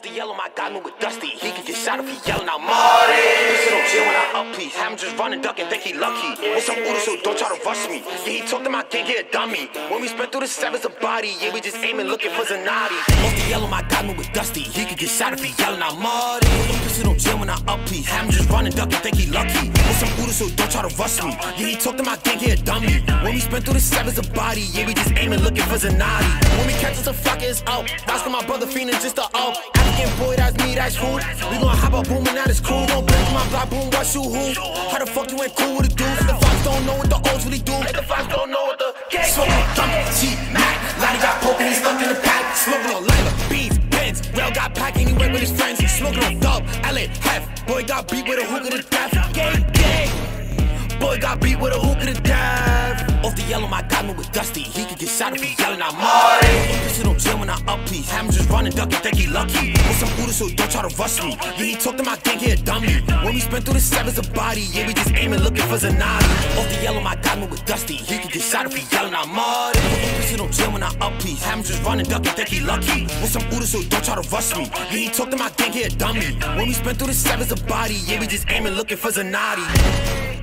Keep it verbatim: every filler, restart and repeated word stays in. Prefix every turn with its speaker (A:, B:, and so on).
A: the yellow, my guy move with Dusty. He can get shot if he yelling out Marty. Listen, don't chill when I up, please. Have him just run and duck and think he lucky. With some Udo, so don't try to rush me. Yeah, he talked to my gang, he a dummy. When we spent through the sevens of body, yeah, we just aiming, looking for Zanati. Off the yellow, my guy move with Dusty. He can get shot if he yelling out Marty. Listen, don't chill when I up, please. Have him just run and duck and think he lucky. With some Udo, so don't try to rush me. Yeah, he talked to my gang, he a dummy. When we spent through the sevens of body, yeah, we just aiming, looking for Zanati. When we catch us a flock, it's out. Asking my brother fiending just to out. African boy, that's me, that's who. We gon' hop up, boom, and that is cool. Gon' break my block, boom, what you who? How the fuck you ain't cool with the dudes? The Fox don't know what the O's really do. The Fox don't know what the gang. Smoking on Dummy, G-Mac. Lottie got poking, he's stuck in the pack. Smoking on Lila, Beans, Benz. Well got pack anyway with his friends. He's smoking on Dub, L A, Hef. Boy got beat with a hook of the death. Gang, gang. Boy got beat with a hook of the death. Off the yellow, my guy move with Dusty. He can get shot if he yelling out Marty. Listen, don't chill when I up, please. Have him just run and duck and think he lucky. With some Udo, so don't try to rush me. Yeah, he talked to my gang, he a dummy. When we spent through the sevens of body, yeah, we just aiming, looking for Zanati. Off the yellow, my guy move with Dusty. He can get shot if he yelling out Marty. Listen, don't chill when I up, please. Have him just run and duck and think he lucky. With some Udo, so don't try to rush me. Yeah, he talked to my gang, he a dummy. When we spent through the sevens of body, yeah, we just aiming, looking for Zanati.